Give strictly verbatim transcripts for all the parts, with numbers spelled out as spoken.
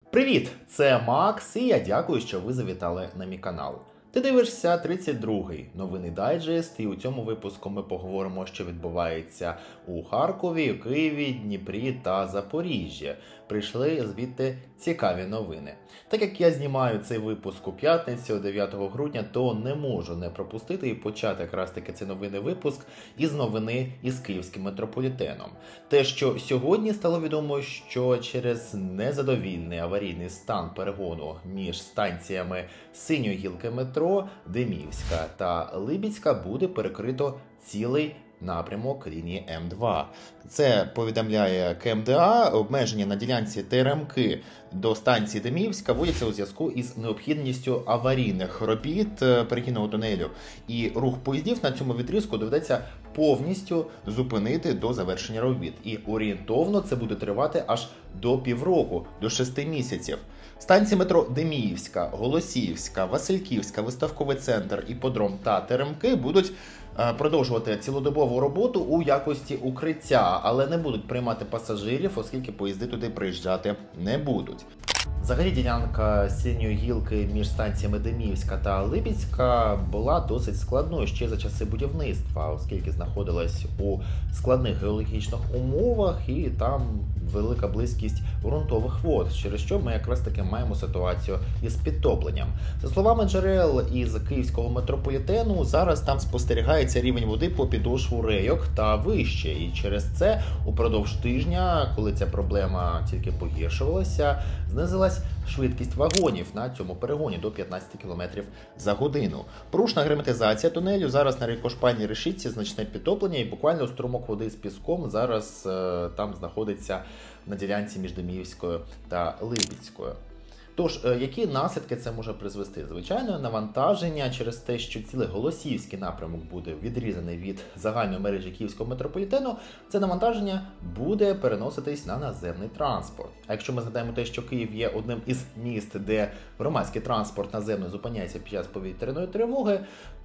Привіт! Це Макс, і я дякую, що ви завітали на мій канал. Ти дивишся тридцять другий новинний дайджест, і у цьому випуску ми поговоримо, що відбувається у Харкові, Києві, Дніпрі та Запоріжжі. Прийшли звідти цікаві новини. Так як я знімаю цей випуск у п'ятницю, дев'ятого грудня, то не можу не пропустити і почати якраз таки цей новинний випуск із новини із київським метрополітеном. Те, що сьогодні стало відомо, що через незадовільний аварійний стан перегону між станціями Синьої гілки метро, Деміївська та Либідська буде перекрито цілий напрямок лінії М два. Це повідомляє Ка Ем Де А. Обмеження на ділянці Теремки до станції Деміївська вводяться у зв'язку із необхідністю аварійних робіт перехідного тунелю. І рух поїздів на цьому відрізку доведеться повністю зупинити до завершення робіт. І орієнтовно це буде тривати аж до півроку, до шести місяців. Станції метро Деміївська, Голосіївська, Васильківська, Виставковий центр, Іпподром та Теремки будуть продовжувати цілодобову роботу у якості укриття, але не будуть приймати пасажирів, оскільки поїзди туди приїжджати не будуть. Взагалі, ділянка Синьої гілки між станціями Деміївська та Либідська була досить складною ще за часи будівництва, оскільки знаходилась у складних геологічних умовах і там велика близькість ґрунтових вод, через що ми якраз таки маємо ситуацію із підтопленням. За словами джерел із київського метрополітену, зараз там спостерігається рівень води по підошву рейок та вище. І через це упродовж тижня, коли ця проблема тільки погіршувалася, знизилась швидкість вагонів на цьому перегоні до п'ятнадцять кілометрів за годину. Порушена герметизація тунелю, зараз на рікошпальній решітці значне підтоплення і буквально струмок води з піском зараз е, там знаходиться на ділянці між Деміївською та Либідською. Тож, які наслідки це може призвести? Звичайно, навантаження через те, що цілий Голосіївський напрямок буде відрізаний від загальної мережі київського метрополітену, це навантаження буде переноситись на наземний транспорт. А якщо ми згадаємо те, що Київ є одним із міст, де громадський транспорт наземний зупиняється під час повітряної тривоги,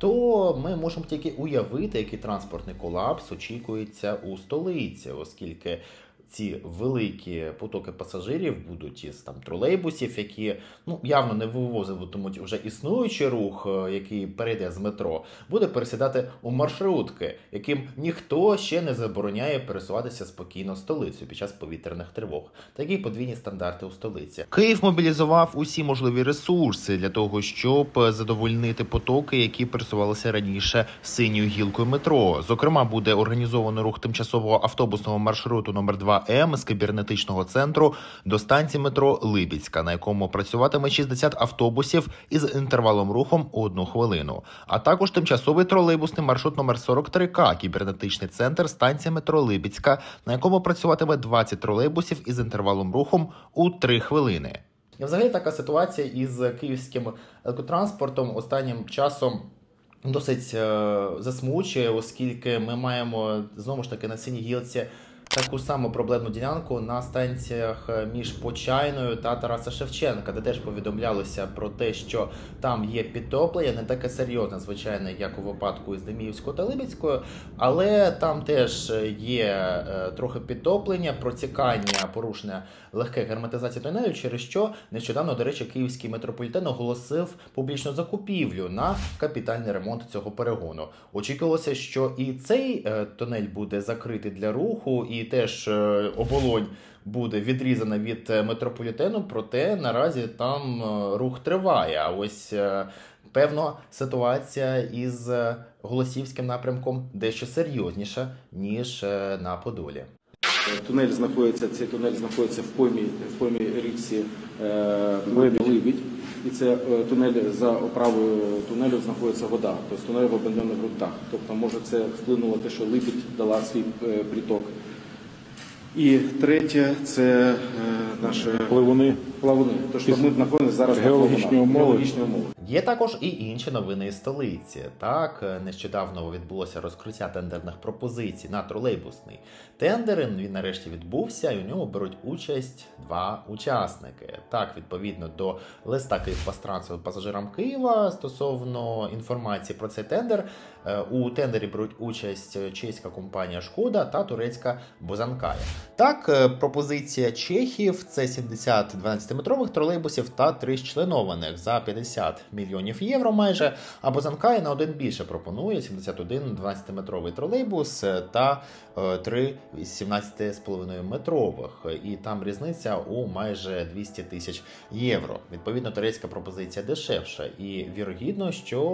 то ми можемо тільки уявити, який транспортний колапс очікується у столиці, оскільки ці великі потоки пасажирів будуть із там тролейбусів, які ну, явно не вивозитимуть вже існуючий рух, який перейде з метро, буде пересідати у маршрутки, яким ніхто ще не забороняє пересуватися спокійно столицею під час повітряних тривог. Такі подвійні стандарти у столиці. Київ мобілізував усі можливі ресурси для того, щоб задовольнити потоки, які пересувалися раніше синьою гілкою метро. Зокрема, буде організовано рух тимчасового автобусного маршруту номер два М з кібернетичного центру до станції метро Либідська, на якому працюватиме шістдесят автобусів із інтервалом рухом у одну хвилину. А також тимчасовий тролейбусний маршрут номер сорок три К, кібернетичний центр, станція метро Либідська, на якому працюватиме двадцять тролейбусів із інтервалом рухом у три хвилини. І взагалі така ситуація із київським електротранспортом останнім часом досить е засмучує, оскільки ми маємо знову ж таки на Синій гілці таку саму проблемну ділянку на станціях між Почайною та Тараса Шевченка, де теж повідомлялося про те, що там є підтоплення, не таке серйозне, звичайно, як у випадку із Деміївською та Либідською, але там теж є е, трохи підтоплення, протікання, порушення легке герметизації тунелю, через що нещодавно, до речі, київський метрополітен оголосив публічну закупівлю на капітальний ремонт цього перегону. Очікувалося, що і цей е, тунель буде закритий для руху, і теж е, оболонь буде відрізана від метрополітену, проте наразі там е, рух триває. А ось е, певно ситуація із Голосіївським напрямком дещо серйозніша, ніж е, на Подолі. Тунель знаходиться, цей тунель знаходиться в поймі, в поймі річці е, Либідь. І це е, тунель, за оправою тунелю знаходиться вода, тобто тунель в обмежених ґрунтах. Тобто, може, це вплинуло те, що Либідь дала свій е, приток. І третє – це е, наші плавуни. плавуни. Тож ми знаходимося зараз геологічні на умови. геологічні умови. Є також і інші новини із столиці. Так, нещодавно відбулося розкриття тендерних пропозицій на тролейбусний тендер. Він нарешті відбувся, і у ньому беруть участь два учасники. Так, відповідно до листа «Київпастрансу» пасажирам Києва стосовно інформації про цей тендер, у тендері беруть участь чеська компанія «Шкода» та турецька «Бозанкая». Так, пропозиція чехів – це сімдесят дванадцятиметрових тролейбусів та три членованих за п'ятдесят мільйонів євро майже, а Бозанкая на один більше пропонує сімдесят один дванадцятиметровий тролейбус та три сімнадцятиметрових, і там різниця у майже двісті тисяч євро. Відповідно, турецька пропозиція дешевша, і вірогідно,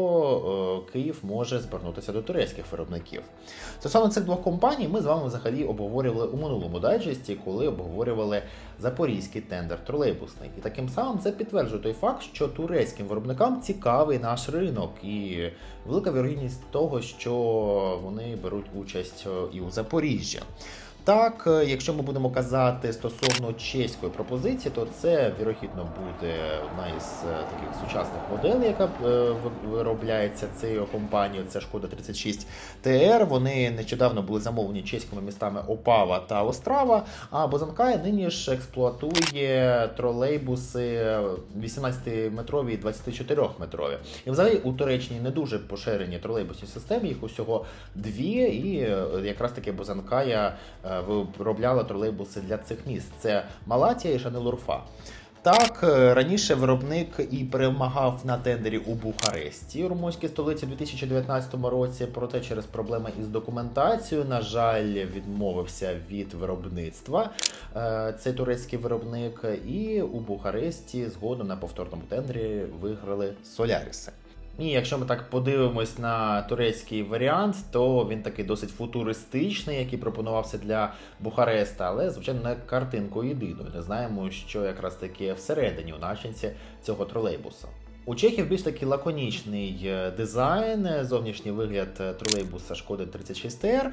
що Київ може звернутися до турецьких виробників. Стосовно цих двох компаній, ми з вами взагалі обговорювали у минулому дайджесті, коли обговорювали запорізький тендер тролейбусний. І таким самим це підтверджує той факт, що турецьким виробникам цікавий наш ринок, і велика вірогідність того, що вони беруть участь і у Запоріжжі. Так, якщо ми будемо казати стосовно чеської пропозиції, то це, вірогідно, буде одна із таких сучасних моделей, яка виробляється цією компанією, це Шкода тридцять шість Т Р. Вони нещодавно були замовлені чеськими містами Опава та Острава, а Бозанкая нині ж експлуатує тролейбуси вісімнадцятиметрові і двадцятичотирьохметрові. І взагалі у Туреччині не дуже поширені тролейбусні системи, їх усього дві, і якраз таки Бозанкая виробляла тролейбуси для цих міст. Це Малатія і Шанелурфа. Так, раніше виробник і перемагав на тендері у Бухаресті, румунській столиці, у дві тисячі дев'ятнадцятому році, проте через проблеми із документацією, на жаль, відмовився від виробництва цей турецький виробник, і у Бухаресті згодом на повторному тендері виграли Соляріси. І якщо ми так подивимось на турецький варіант, то він такий досить футуристичний, який пропонувався для Бухареста, але, звичайно, не картинкою єдиною. Не знаємо, що якраз таки всередині, у начинці цього тролейбуса. У чехів більш такий лаконічний дизайн, зовнішній вигляд тролейбуса Шкоди тридцять шість Т Р,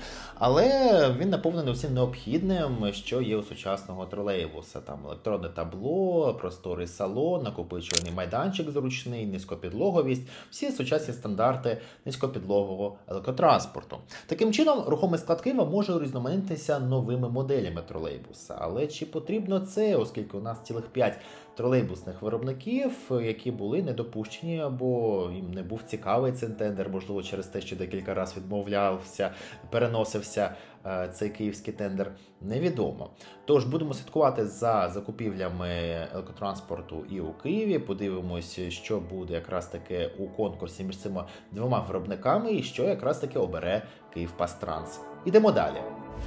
але він наповнений всім необхідним, що є у сучасного тролейбуса. Там електронне табло, просторий салон, накопичувальний майданчик зручний, низькопідлоговість, всі сучасні стандарти низькопідлогового електротранспорту. Таким чином, рухомий склад Києва може урізноманітнитися новими моделями тролейбуса. Але чи потрібно це, оскільки у нас цілих п'ять тролейбусних виробників, які були не допущені, або їм не був цікавий цей тендер, можливо, через те, що декілька разів відмовлявся, переносився цей київський тендер, невідомо. Тож будемо слідкувати за закупівлями електротранспорту і у Києві, подивимось, що буде якраз таки у конкурсі між цими двома виробниками і що якраз таки обере Київпастранс. Ідемо далі.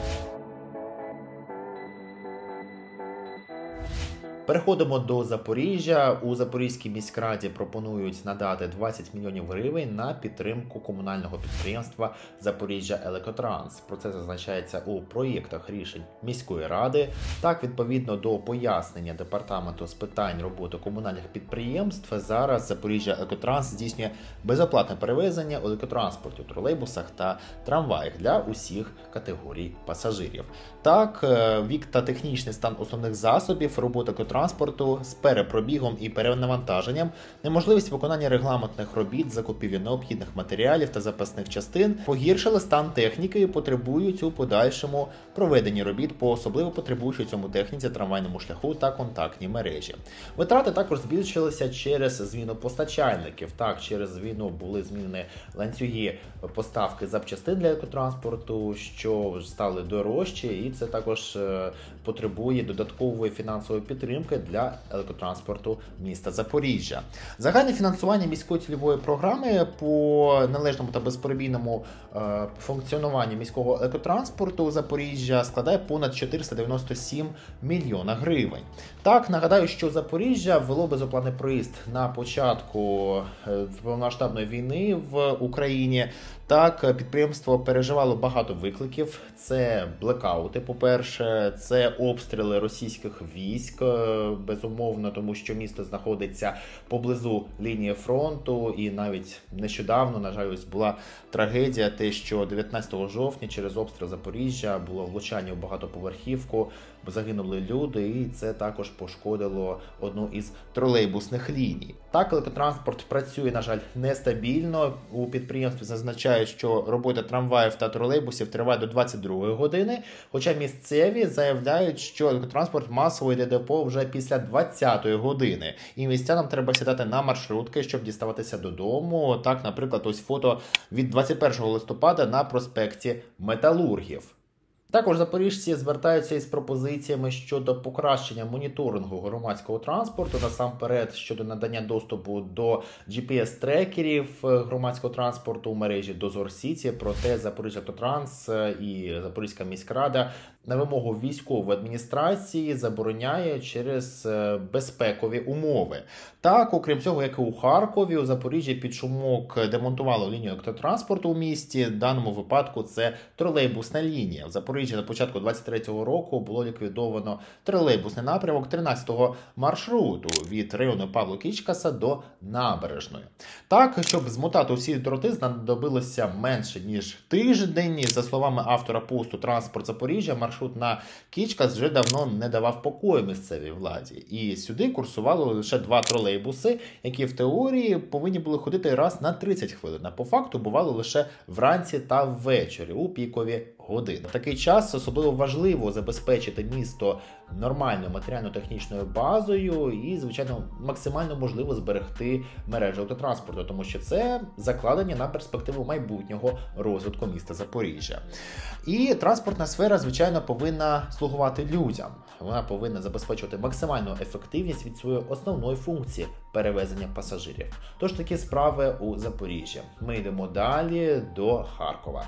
Переходимо до Запоріжжя. У Запорізькій міськраді пропонують надати двадцять мільйонів гривень на підтримку комунального підприємства «Запоріжжя Електротранс». Про це зазначається у проєктах рішень міської ради. Так, відповідно до пояснення департаменту з питань роботи комунальних підприємств, зараз «Запоріжжя Електротранс» здійснює безоплатне перевезення у електротранспорті, у тролейбусах та трамваях для усіх категорій пасажирів. Так, вік та технічний стан основних засобів роботи електротранспорту транспорту з перепробігом і перенавантаженням, неможливість виконання регламентних робіт, закупівлі необхідних матеріалів та запасних частин погіршили стан техніки і потребують у подальшому проведенні робіт по особливо потребуючій цьому техніці трамвайному шляху та контактній мережі. Витрати також збільшилися через зміну постачальників. Так, через війну були змінені ланцюги поставки запчастин для електротранспорту, що стали дорожчі, і це також потребує додаткової фінансової підтримки для електротранспорту міста Запоріжжя. Загальне фінансування міської цільової програми по належному та безперебійному е, функціонуванню міського електротранспорту Запоріжжя складає понад чотириста дев'яносто сім мільйона гривень. Так, нагадаю, що Запоріжжя ввело безоплатний проїзд на початку повномасштабної війни в Україні. Так, підприємство переживало багато викликів. Це блекаути, по-перше, це обстріли російських військ безумовно, тому що місто знаходиться поблизу лінії фронту, і навіть нещодавно, на жаль, ось була трагедія, те, що дев'ятнадцятого жовтня через обстріл Запоріжжя було влучання у багатоповерхівку, загинули люди, і це також пошкодило одну із тролейбусних ліній. Так, електротранспорт працює, на жаль, нестабільно. У підприємстві зазначають, що робота трамваїв та тролейбусів триває до двадцять другої години, хоча місцеві заявляють, що електротранспорт масово йде депо вже після двадцятої години. І містянам треба сідати на маршрутки, щоб діставатися додому. Так, наприклад, ось фото від двадцять першого листопада на проспекті Металургів. Також запоріжці звертаються із пропозиціями щодо покращення моніторингу громадського транспорту, насамперед щодо надання доступу до джі пі ес-трекерів громадського транспорту у мережі Дозор Сіті. Проте Запоріжжяавтотранс і Запорізька міськрада на вимогу військової адміністрації забороняє через безпекові умови. Так, окрім цього, як і у Харкові, у Запоріжжі під шумок демонтували лінію електротранспорту у місті. В даному випадку це тролейбусна лінія. В Запоріжжі на початку двадцять третього року було ліквідовано тролейбусний напрямок тринадцятого маршруту від району Павла Кічкаса до Набережної. Так, щоб змотати усі дроти, знадобилося менше, ніж тиждень. За словами автора посту «Транспорт Запоріжжя», маршрут на Кічкас вже давно не давав покою місцевій владі. І сюди курсували лише два тролейбуси, які в теорії повинні були ходити раз на тридцять хвилин. А по факту бували лише вранці та ввечері у пікові години. В такий час особливо важливо забезпечити місто нормальною матеріально-технічною базою і, звичайно, максимально можливо зберегти мережу автотранспорту, тому що це закладення на перспективу майбутнього розвитку міста Запоріжжя. І транспортна сфера, звичайно, повинна слугувати людям. Вона повинна забезпечувати максимальну ефективність від своєї основної функції – перевезення пасажирів. Тож такі справи у Запоріжжі. Ми йдемо далі до Харкова.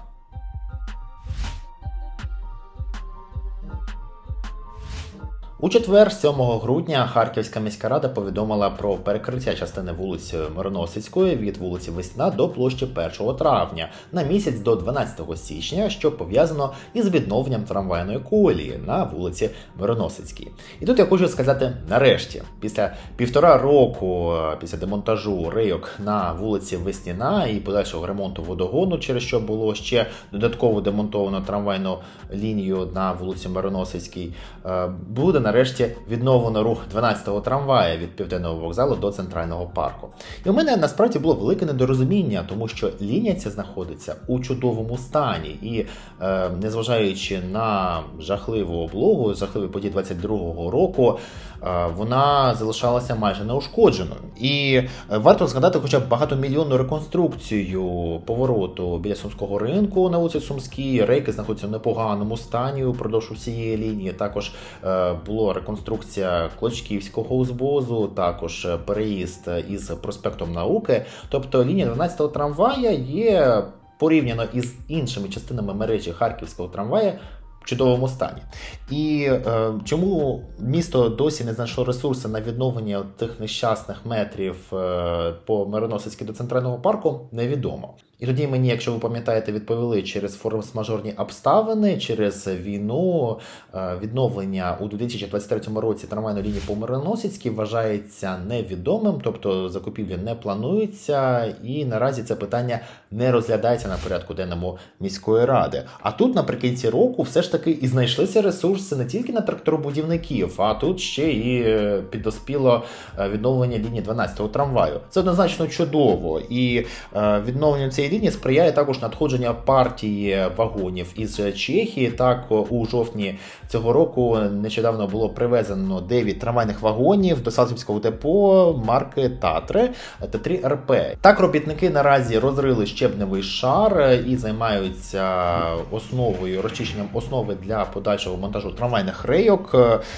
У четвер, сьомого грудня, Харківська міська рада повідомила про перекриття частини вулиці Мироносицької від вулиці Весняна до площі першого травня на місяць до дванадцятого січня, що пов'язано із відновленням трамвайної колії на вулиці Мироносицькій. І тут я хочу сказати нарешті, після півтора року після демонтажу рейок на вулиці Весняна і подальшого ремонту водогону, через що було ще додатково демонтовано трамвайну лінію на вулиці Мироносицькій, буде на нарешті відновлено рух дванадцятого трамвая від Південного вокзалу до Центрального парку. І у мене насправді було велике недорозуміння, тому що лінія ця знаходиться у чудовому стані. І е, незважаючи на жахливу облогу, жахливі події двадцять другого року, е, вона залишалася майже неушкодженою. І е, варто згадати хоча б багатомільйонну реконструкцію повороту біля Сумського ринку на вулиці Сумській. Рейки знаходяться в непоганому стані упродовж усієї лінії. Також е, було реконструкція Клочківського узвозу, також переїзд із проспектом Науки. Тобто лінія дванадцятого трамвая є порівняно із іншими частинами мережі Харківського трамвая в чудовому стані. І е, чому місто досі не знайшло ресурси на відновлення тих нещасних метрів е, по Мироносицькій до Центрального парку, невідомо. І тоді мені, якщо ви пам'ятаєте, відповіли через форс-мажорні обставини, через війну, відновлення у дві тисячі двадцять третьому році трамвайної лінії по Мироносицькій вважається невідомим, тобто закупівлі не планується, і наразі це питання не розглядається на порядку денному міської ради. А тут наприкінці року все ж таки і знайшлися ресурси не тільки на тракторобудівників, а тут ще і підоспіло відновлення лінії дванадцятого трамваю. Це однозначно чудово, і відновленню цієї лінії сприяє також надходження партії вагонів із Чехії. Так, у жовтні цього року нещодавно було привезено дев'ять трамвайних вагонів до Салтівського депо марки Татри Т три Р П. Так, робітники наразі розрили щебневий шар і займаються основою, розчищенням основи для подальшого монтажу трамвайних рейок.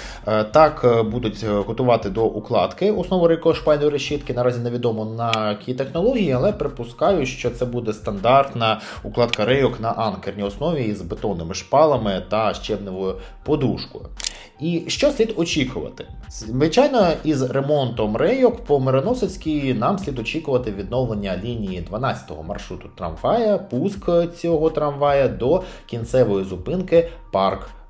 Так, будуть готувати до укладки основу рейкошпальної решітки. Наразі невідомо на якій технології, але припускаю, що це буде стандартна укладка рейок на анкерній основі із бетонними шпалами та щебневою подушкою. І що слід очікувати? Звичайно, із ремонтом рейок по Мироносицькій нам слід очікувати відновлення лінії дванадцятого маршруту трамвая, пуск цього трамвая до кінцевої зупинки Парк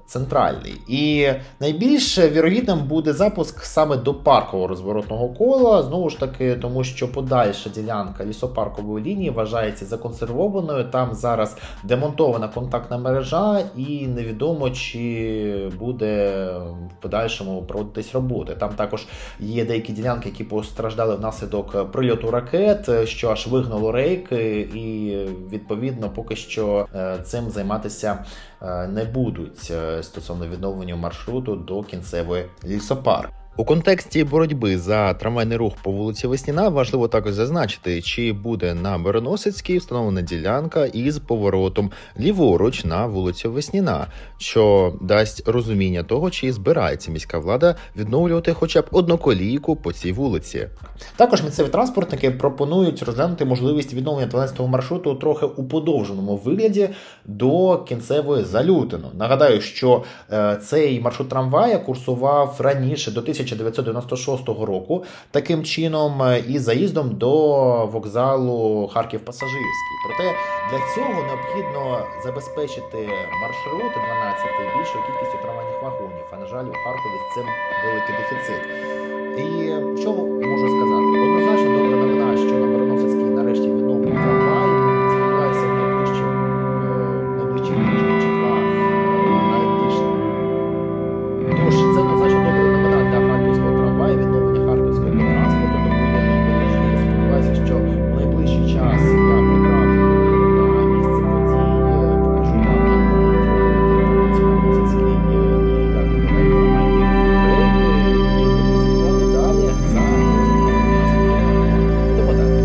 центральний. І найбільш вірогідним буде запуск саме до паркового розворотного кола, знову ж таки, тому що подальша ділянка лісопаркової лінії вважається законсервованою, там зараз демонтована контактна мережа і невідомо, чи буде в подальшому проводитись роботи. Там також є деякі ділянки, які постраждали внаслідок прильоту ракет, що аж вигнало рейки, і відповідно поки що цим займатися не будуть стосовно відновлення маршруту до кінцевої лісопарки. У контексті боротьби за трамвайний рух по вулиці Весняна важливо також зазначити, чи буде на Мироносицькій встановлена ділянка із поворотом ліворуч на вулицю Весняна, що дасть розуміння того, чи збирається міська влада відновлювати хоча б одноколійку по цій вулиці. Також місцеві транспортники пропонують розглянути можливість відновлення дванадцятого маршруту трохи у подовженому вигляді до кінцевої Залютино. Нагадаю, що е, цей маршрут трамвая курсував раніше, до тисяча дев'ятсот дев'яносто шостого року, таким чином і заїздом до вокзалу Харків-Пасажирський. Проте для цього необхідно забезпечити маршрут дванадцятий більшою кількістю трамвайних вагонів, а на жаль, у Харкові з цим великий дефіцит. І що можу сказати? Однозначно добра новина, що на Мироносицькій нарешті відновлюють трамвай. Сподіваюся, в найближчі, найближчі тижні чи два найбільше. Тож, це однозначно добра новина для харківського трамваю, відновлення харківського транспорту до воєнної мережі. Я сподіваюся, що в найближчий час я потраплю на місце подій, покажу вам, як проходить роботи по Мироносицькій, як виглядають трамвайні рейки, і будемо слідкувати далі за розвитком транспорту. Йдемо далі.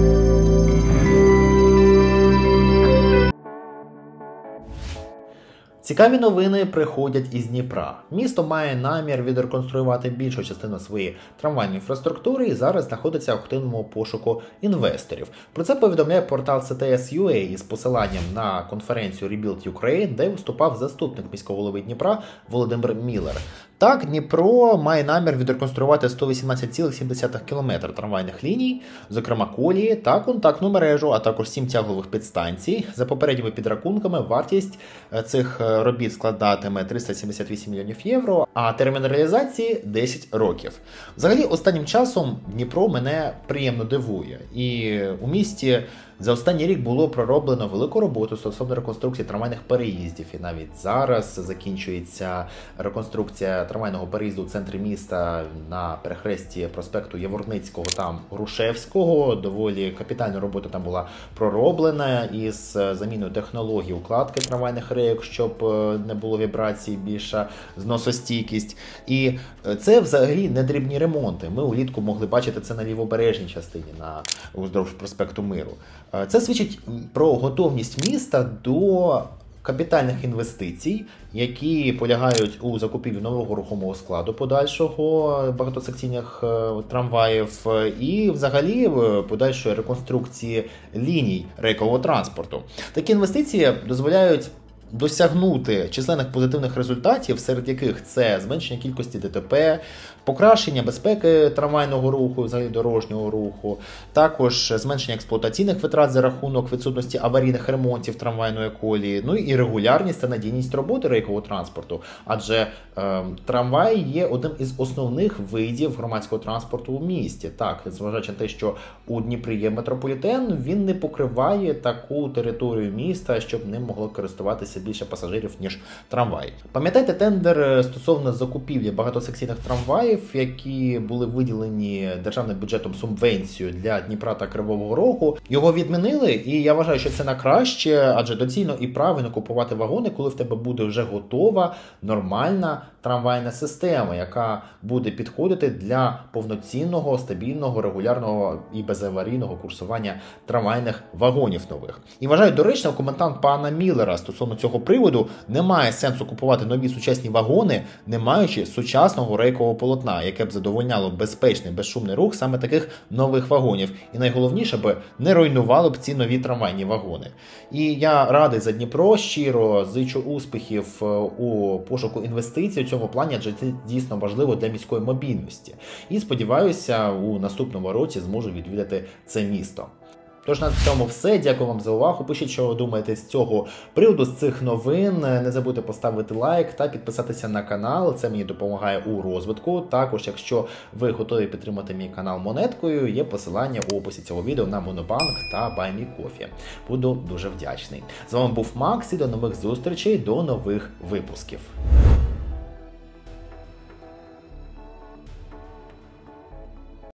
Цікаві новини приходять із Дніпра. Місто має намір відреконструювати більшу частину своєї трамвайної інфраструктури і зараз знаходиться в активному пошуку інвесторів. Про це повідомляє портал сі ті ес точка ю а із посиланням на конференцію Rebuild Ukraine, де виступав заступник міського голови Дніпра Володимир Міллер. Так, Дніпро має намір відреконструювати сто вісімнадцять цілих сім десятих кілометра трамвайних ліній, зокрема колії та контактну мережу, а також сім тяглових підстанцій. За попередніми підрахунками, вартість цих робіт складатиме триста сімдесят вісім мільйонів євро, а термін реалізації – десять років. Взагалі, останнім часом Дніпро мене приємно дивує. І у місті за останній рік було пророблено велику роботу стосовно реконструкції трамвайних переїздів. І навіть зараз закінчується реконструкція трамвайного переїзду у центрі міста на перехресті проспекту Яворницького та Грушевського. Доволі капітальна робота там була пророблена із заміною технології укладки трамвайних рейок, щоб не було вібрацій, більша зносостійкість. І це взагалі не дрібні ремонти. Ми улітку могли бачити це на лівобережній частині, на уздовж проспекту Миру. Це свідчить про готовність міста до капітальних інвестицій, які полягають у закупівлі нового рухомого складу подальшого багатосекційних трамваїв і взагалі подальшої реконструкції ліній рейкового транспорту. Такі інвестиції дозволяють досягнути численних позитивних результатів, серед яких це зменшення кількості де те пе, покращення безпеки трамвайного руху, взагалі дорожнього руху, також зменшення експлуатаційних витрат за рахунок відсутності аварійних ремонтів трамвайної колії, ну і регулярність та надійність роботи рейкового транспорту, адже е, трамвай є одним із основних видів громадського транспорту у місті. Так, зважаючи на те, що у Дніпрі є метрополітен, він не покриває таку територію міста, щоб ним могло користуватися більше пасажирів, ніж трамвай. Пам'ятаєте тендер стосовно закупівлі багатосекційних трамваїв, які були виділені державним бюджетом субвенцію для Дніпра та Кривого Рогу? Його відмінили, і я вважаю, що це на краще, адже доцільно і правильно купувати вагони, коли в тебе буде вже готова, нормальна трамвайна система, яка буде підходити для повноцінного, стабільного, регулярного і безаварійного курсування трамвайних вагонів нових. І вважаю доречним коментар пана Міллера стосовно цього приводу: немає сенсу купувати нові сучасні вагони, не маючи сучасного рейкового полотна, яке б задовольняло безпечний, безшумний рух саме таких нових вагонів. І найголовніше б не руйнувало б ці нові трамвайні вагони. І я радий за Дніпро, щиро зичу успіхів у пошуку інвестицій у цьому плані, адже це дійсно важливо для міської мобільності. І сподіваюся, у наступному році зможу відвідати це місто. Тож на цьому все. Дякую вам за увагу. Пишіть, що ви думаєте з цього приводу, з цих новин. Не забудьте поставити лайк та підписатися на канал. Це мені допомагає у розвитку. Також, якщо ви готові підтримати мій канал монеткою, є посилання у описі цього відео на Монобанк та BuyMeCoffee. Буду дуже вдячний. З вами був Макс і до нових зустрічей, до нових випусків.